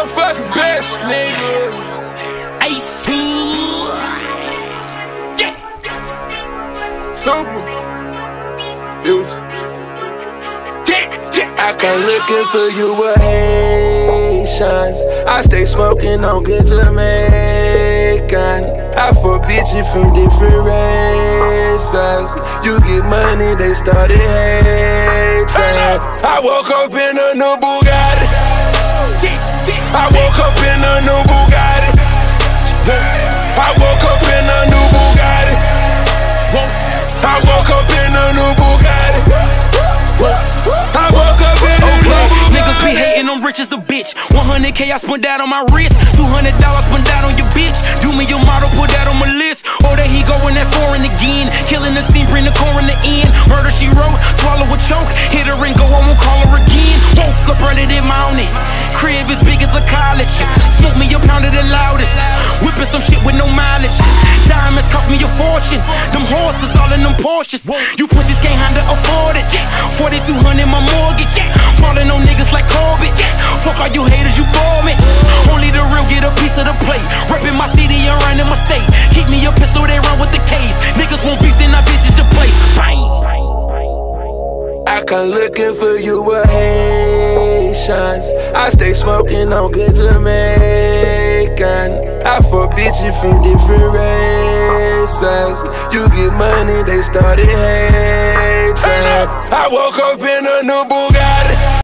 motherfucking best, nigga. Ace. Yeah. Super. Future. I come looking for you with Haitians. I stay smoking on good Jamaican. I fuck bitches from different races. You get money, they started hating. I woke up in a new Bugatti. I woke up in a new Bugatti. I woke up in a new Bugatti. I woke up in a new Bugatti. I woke up in a new Bugatti. Niggas be hating, I'm rich as a bitch. 100K I spent that on my wrist. $200 spent that on your bitch. Do me your model, put that on my list. Oh, there he going that foreign again. Killing the scene, bring the core in the end. Murder she wrote, swallow a choke. Hit her and go, I won't call her again. Woke up early this morning. Crib as big as a college. Smoke me a pound of the loudest. Whipping some shit with no mileage. Diamonds cost me a fortune. Them horses all in them Porsches. You pussies can't handle afford it. 4200 my mortgage. Falling on niggas like Corbett. Fuck all you haters, you bore me. Only the real get a piece of the plate. Reppin' my city and running my state. Keep me a pistol, they run with the case. Niggas won't beef, then I visit your place. Bang. I come looking for you with Haitians. I stay smoking on good Jamaican. I fuck bitches from different races. You get money, they started hating. I woke up in a new Bugatti.